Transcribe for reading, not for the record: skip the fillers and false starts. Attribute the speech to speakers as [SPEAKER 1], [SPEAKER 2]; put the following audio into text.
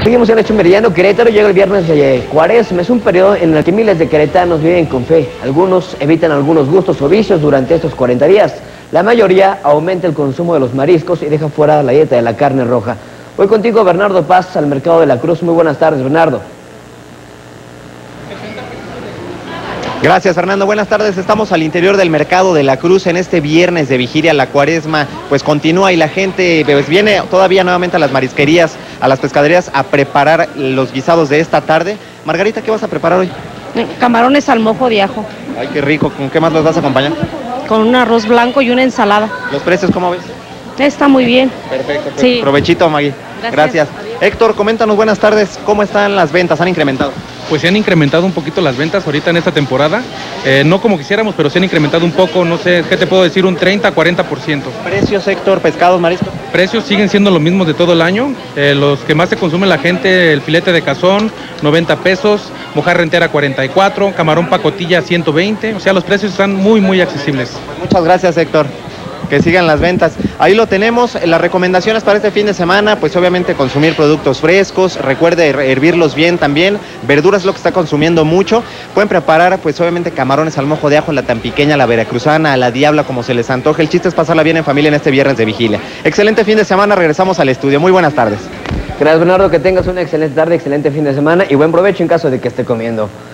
[SPEAKER 1] Seguimos en Hecho Meridiano. Querétaro llega el viernes de Cuaresma. Es un periodo en el que miles de queretanos viven con fe. Algunos evitan algunos gustos o vicios durante estos 40 días. La mayoría aumenta el consumo de los mariscos y deja fuera la dieta de la carne roja. Voy contigo, Bernardo Paz, al Mercado de la Cruz. Muy buenas tardes, Bernardo.
[SPEAKER 2] Gracias, Fernando. Buenas tardes. Estamos al interior del Mercado de la Cruz en este viernes de vigilia. La Cuaresma pues continúa y la gente pues viene todavía nuevamente a las marisquerías, a las pescaderías a preparar los guisados de esta tarde. Margarita, ¿qué vas a preparar hoy?
[SPEAKER 3] Camarones al mojo de ajo.
[SPEAKER 2] Ay, qué rico. ¿Con qué más los vas a acompañar?
[SPEAKER 3] Con un arroz blanco y una ensalada.
[SPEAKER 2] ¿Los precios cómo ves?
[SPEAKER 3] Está muy bien.
[SPEAKER 2] Perfecto. Pues
[SPEAKER 3] Sí.
[SPEAKER 2] Provechito, Magui. Gracias. Héctor, coméntanos, buenas tardes. ¿Cómo están las ventas? ¿Han incrementado?
[SPEAKER 4] Pues se han incrementado un poquito las ventas ahorita en esta temporada, no como quisiéramos, pero se han incrementado un poco, no sé, ¿qué te puedo decir? Un 30-40%.
[SPEAKER 2] ¿Precios, Héctor, pescados, mariscos?
[SPEAKER 4] Precios siguen siendo los mismos de todo el año, los que más se consume la gente, el filete de cazón, 90 pesos, mojarra entera 44, camarón pacotilla 120, o sea, los precios están muy accesibles.
[SPEAKER 2] Muchas gracias, Héctor. Que sigan las ventas. Ahí lo tenemos. Las recomendaciones para este fin de semana, pues obviamente consumir productos frescos, recuerde hervirlos bien también, verduras es lo que está consumiendo mucho. Pueden preparar pues obviamente camarones al mojo de ajo, la tampiqueña, la veracruzana, la diabla, como se les antoje. El chiste es pasarla bien en familia en este viernes de vigilia. Excelente fin de semana, regresamos al estudio. Muy buenas tardes.
[SPEAKER 1] Gracias, Bernardo. Que tengas una excelente tarde, excelente fin de semana y buen provecho en caso de que esté comiendo.